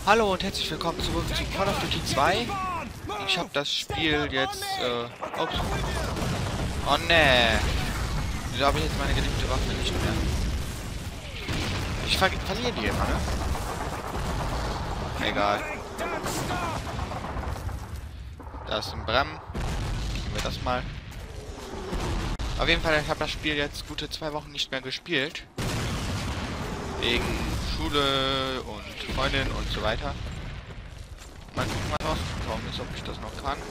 Hallo und herzlich willkommen zurück zu Call of Duty 2. Ich habe das Spiel jetzt, ups. Oh ne. Wieso habe ich jetzt meine geliebte Waffe nicht mehr? Ich verliere die immer, ne? Egal. Da ist ein Brem. Nehmen wir das mal. Auf jeden Fall, ich habe das Spiel jetzt gute 2 Wochen nicht mehr gespielt. Wegen Schule und Freundin und so weiter. Mal gucken, was rausgekommen ist, ob ich das noch kann.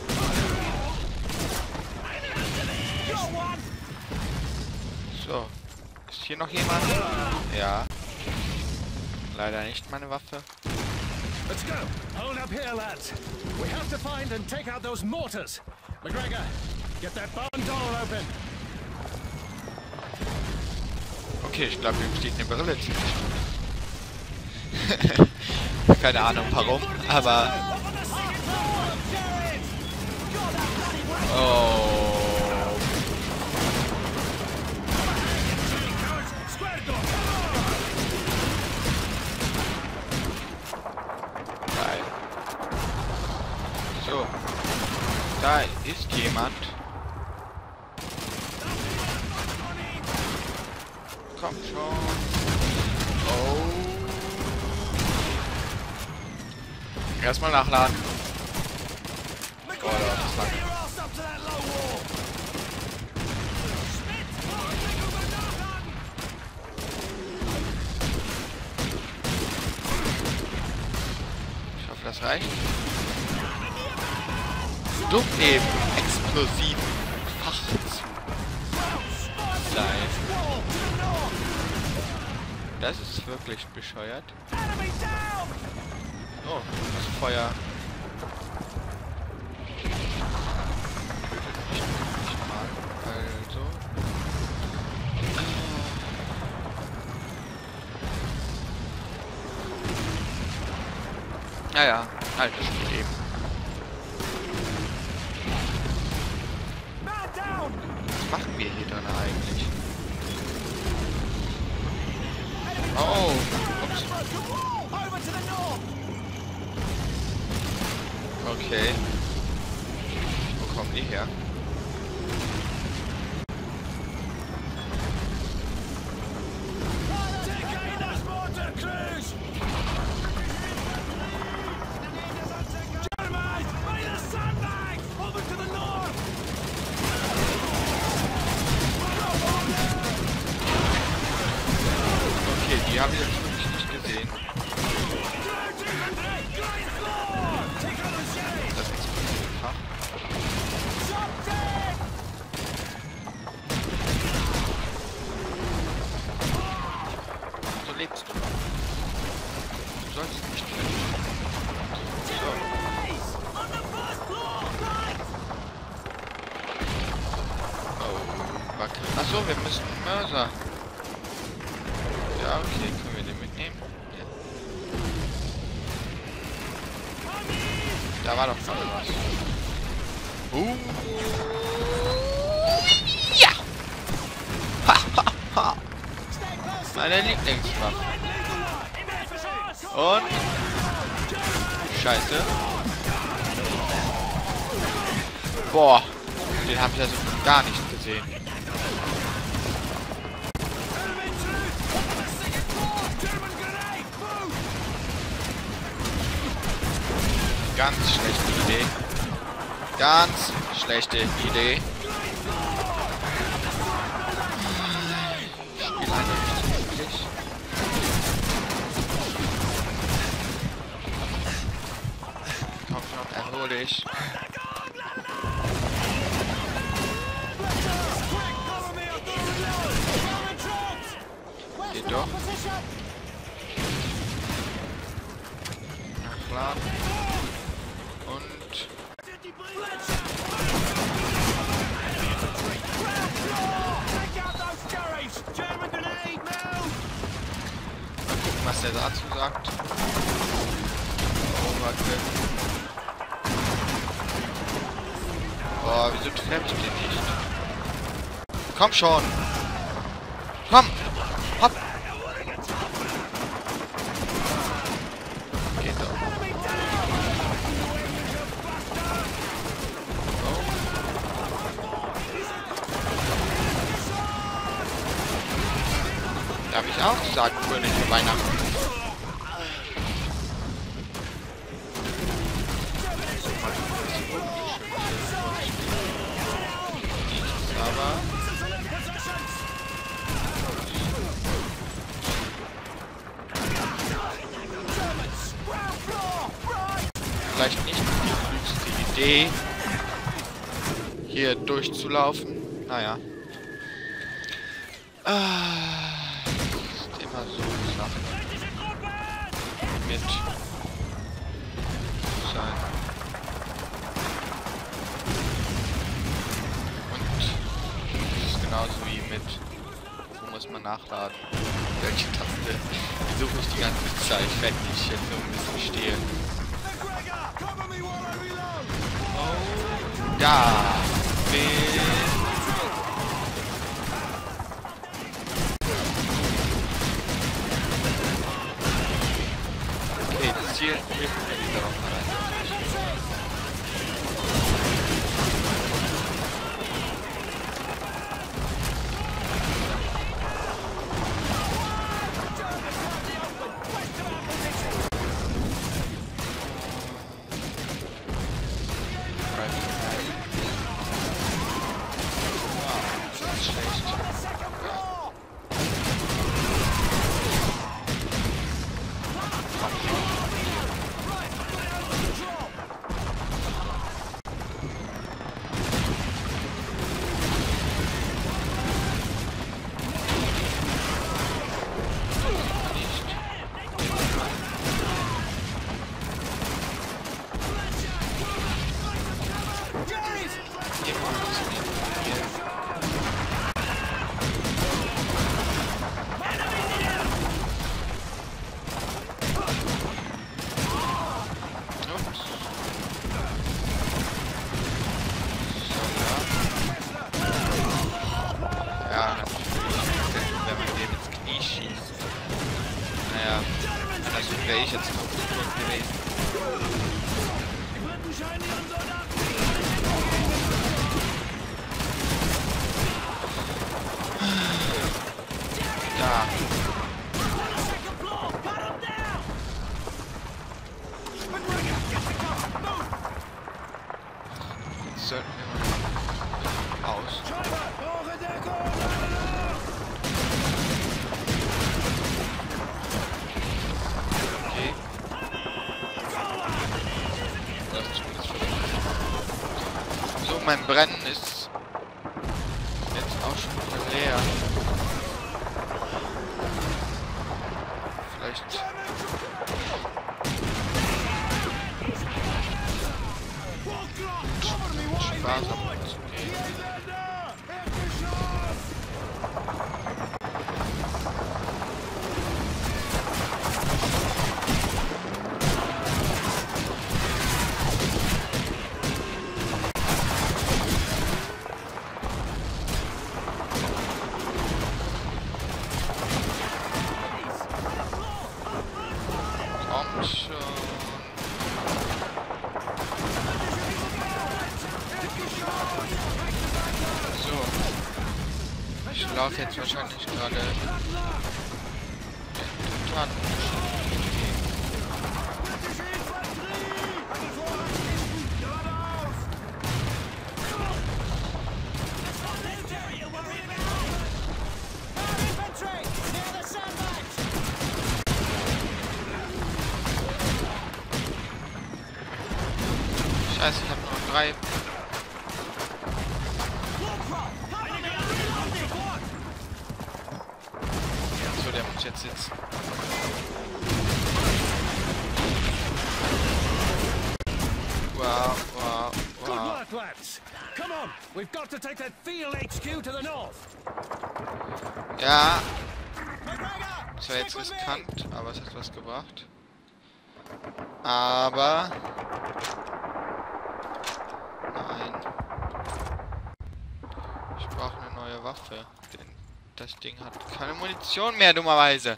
So. Ist hier noch jemand? Ja. Leider nicht meine Waffe. Let's go. Hold up here, lads. We have to find and take out those mortars. McGregor, get that barn door open. Okay, ich glaube, hier steht eine Brille ziemlich gut. Keine Ahnung warum, aber... Oh. Geil. So. Da ist jemand. Komm schon. Oh. Erstmal nachladen. Oh, das ist lange. Ich hoffe, das reicht. Dumm eben. Explosiv. Fach zu sein. Das ist wirklich bescheuert. Oh, das Feuer. Nicht mal. Also. Naja, altes Spiel eben. Was machen wir hier dann eigentlich? Oh, ups. Okay. Wo kommen die her? Okay, die habe ich jetzt wirklich nicht gesehen. Das ist einfach. So lebst du. Du sollst nicht mehr. So. Oh, wacke. Achso, wir müssen Mörser. Ja, okay, können wir den mitnehmen? Ja. Da war doch noch was. Ja! Ha, ha, ha. Meine Lieblingswaffe. Und... Scheiße. Boah. Den habe ich also gar nicht gesehen. Ganz schlechte Idee. Ganz schlechte Idee. Spiel einfach nicht so wirklich. Komm schon, erhol dich. Geht doch. Nachladen. Und... Mal gucken, was der dazu sagt. Oh, warte. Boah, wieso treffe ich den nicht? Komm schon! Komm! Hopp! Geht doch. auch sagen, fröhliche Weihnachten. Aber vielleicht nicht die klügste Idee, hier durchzulaufen. Naja. Ist immer so Sachen mit sein. Und es ist genauso wie mit, wo muss man nachladen? Welche Taste suche ich die ganze Zeit, wenn ich jetzt so ein bisschen stehe. Oh, da bin Ziel hilft mir wieder darauf rein. Wäre ich jetzt noch gewesen. Ja. Jetzt sollten wir mal aus. Mein Brennen ist jetzt auch schon wieder leer. Vielleicht sparsam zu gehen. Ich laufe jetzt wahrscheinlich gerade total. Scheiße, ich habe nur 3. Jetzt sitzen. Wow, wow, wow. Good work, lads. Come on, we've got to take that field HQ to the north. Ja. Das war jetzt riskant, aber es hat was gebracht. Aber nein. Ich brauche eine neue Waffe. Denn das Ding hat keine Munition mehr, dummerweise.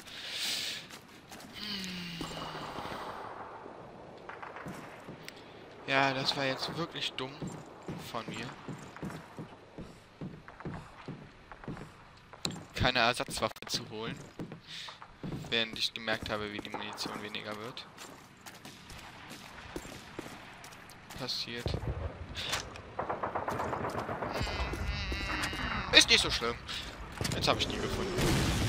Ja, das war jetzt wirklich dumm von mir. Keine Ersatzwaffe zu holen. während ich gemerkt habe, wie die Munition weniger wird. Passiert. Ist nicht so schlimm. Jetzt habe ich die gefunden.